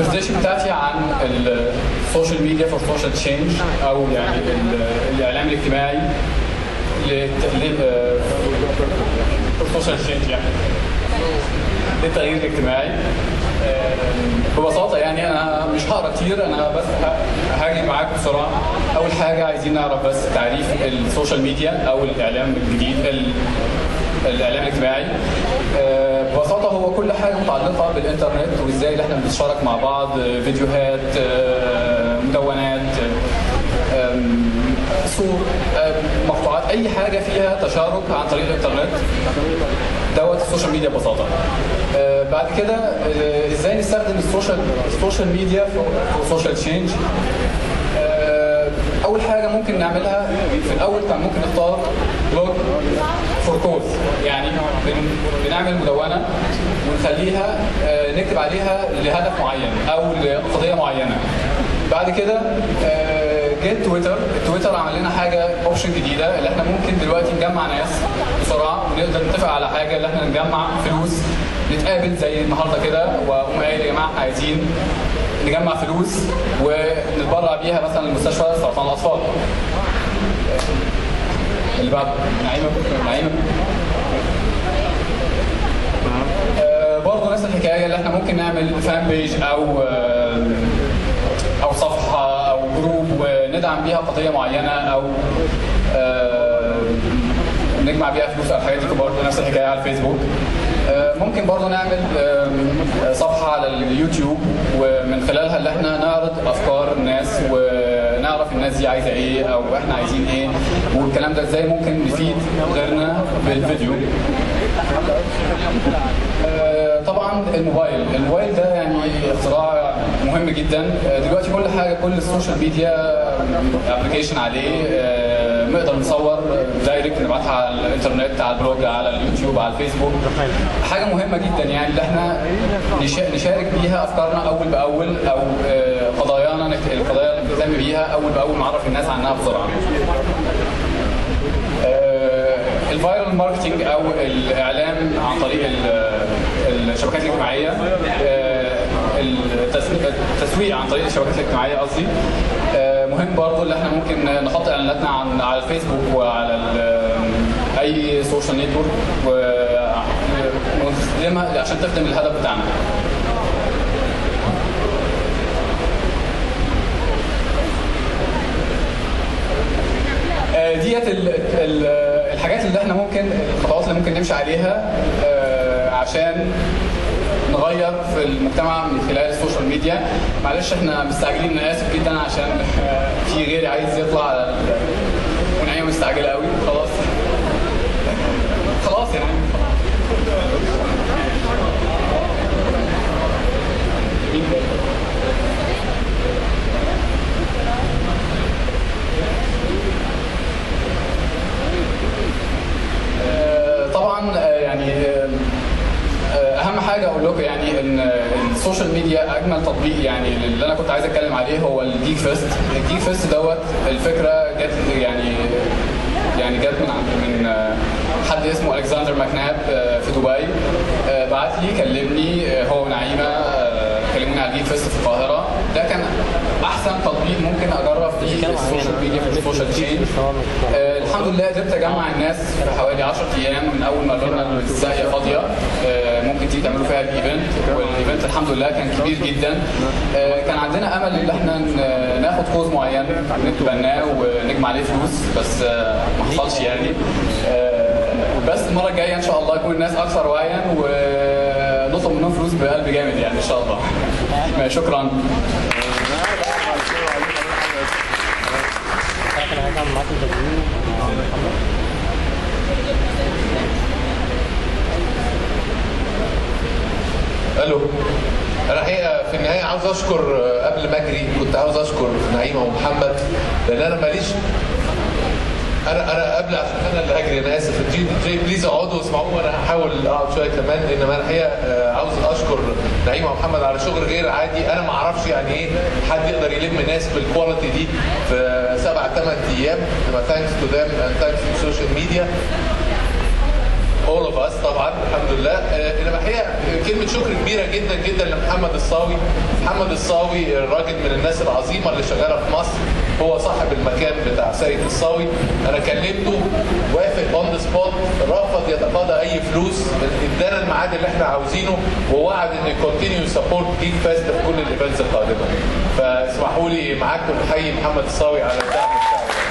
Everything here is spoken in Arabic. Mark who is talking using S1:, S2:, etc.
S1: البرزنتيشن بتاعتي عن السوشيال ميديا فور سوشيال تشينج، او يعني الاعلام الاجتماعي سوشيال تشينج، يعني للتغيير الاجتماعي. ببساطه يعني انا مش هقرا كتير، انا بس هاجي معاكم بسرعه. اول حاجه عايزين نعرف بس تعريف السوشيال ميديا او الاعلام الجديد، الاعلام الاجتماعي. ببساطه هو كل حاجه متعلقه بالانترنت وازاي اللي احنا بنتشارك مع بعض، فيديوهات، مدونات، صور، مقطوعات، اي حاجه فيها تشارك عن طريق الانترنت دوت السوشيال ميديا ببساطه. بعد كده ازاي نستخدم السوشيال ميديا في سوشيال تشينج. اول حاجه ممكن نعملها في الاول ممكن نختار بلوج فور كوز، يعني بنعمل مدونه ونخليها نكتب عليها لهدف معين او لقضيه معينه. بعد كده جيت تويتر عمل لنا حاجه اوبشن جديده، اللي احنا ممكن دلوقتي نجمع ناس بسرعه ونقدر نتفق على حاجه اللي احنا نجمع فلوس، نتقابل زي النهارده كده واقوم قايل يا جماعه احنا عايزين نجمع فلوس ونتبرع بيها مثلا لمستشفى سرطان الاطفال. اللي بعد نعيمه برضه نفس الحكايه، اللي احنا ممكن نعمل فان بيج او صفحه او جروب وندعم بيها قضيه معينه، او نجمع بيها فلوس او الحاجات دي. برضه نفس الحكايه على الفيسبوك. ممكن برضه نعمل صفحه على اليوتيوب ومن خلالها اللي احنا نعرض افكار الناس ونعرف الناس دي عايزه ايه او احنا عايزين ايه، والكلام ده ازاي ممكن نفيد غيرنا بالفيديو. طبعا الموبايل ده يعني اختراع مهم جدا. دلوقتي كل السوشيال ميديا ابلكيشن عليه، نقدر نصور دايركت نبعتها على الانترنت، على البلوج، على اليوتيوب، على الفيسبوك. حاجه مهمه جدا يعني اللي احنا نشارك بيها افكارنا اول باول، او القضايا اللي بنهتم بيها اول باول، نعرف الناس عنها بسرعه. الفايرال ماركتنج او الاعلام عن طريق الشبكات الاجتماعيه، التسويق عن طريق الشبكات الاجتماعيه قصدي، مهم برضو اللي احنا ممكن نحط اعلاناتنا على الفيسبوك وعلى اي سوشيال نتورك ونستخدمها عشان تخدم الهدف بتاعنا. ديت الحاجات اللي احنا الخطوات اللي ممكن نمشي عليها عشان نغير في المجتمع من خلال السوشيال ميديا. معلش احنا مستعجلين، انا اسف جدا عشان في غيري عايز يطلع ونعيمه مستعجله قوي. خلاص يعني طبعا يعني اهم حاجه اقول لكم يعني ان السوشيال ميديا اجمل تطبيق يعني اللي انا كنت عايز اتكلم عليه هو الجيك فيست. الجيك فيست دوت الفكره جت من حد اسمه الكسندر ماكناب في دبي. بعت لي كلمني هو ونعيمه، كلموني على الجيك فيست في القاهره. ده كان احسن تطبيق ممكن اجرب فيه السوشيال ميديا في السوشيال تشينج. الحمد لله قدرت اجمع الناس في حوالي 10 ايام من اول ما قالوا لنا الساقيه فاضيه ممكن تيجي تعملوا فيها الايفنت، والايفنت الحمد لله كان كبير جدا. كان عندنا امل ان احنا ناخد كوز معين نتبناه ونجمع عليه فلوس، بس ما حصلش يعني. بس المره الجايه ان شاء الله يكون الناس اكثر وعيا ونطلب منهم فلوس بقلب جامد يعني ان شاء الله. شكرا.
S2: الو، انا الحقيقه في النهايه عاوز اشكر، قبل ما اجري كنت عاوز اشكر نعيمه ومحمد، لان انا ماليش، انا قبل عشان انا اللي هجري، انا اسف. جي بليز اقعدوا واسمعوه وانا هحاول اقعد شويه كمان، انما انا الحقيقه عاوز اشكر نعيمه ومحمد على شغل غير عادي. انا ما اعرفش يعني ايه حد يقدر يلم ناس بالكواليتي دي في 7-8 ايام. انما ثانكس تو ذم اند ثانكس تو السوشيال ميديا. all of us طبعا الحمد لله. انما الحقيقه كلمه شكر كبيره جدا جدا لمحمد الصاوي. محمد الصاوي الراجل من الناس العظيمه اللي شغاله في مصر، هو صاحب المكان بتاع سيد الصاوي. انا كلمته وافق اون ذا سبوت، رفض يتقاضى اي فلوس، ادانا الميعاد اللي احنا عاوزينه، ووعد انه يكونتينيو سبورت جيك فيست في كل الايفنتس القادمه. فاسمحوا لي معاكم نحيي محمد الصاوي على الدعم بتاعه.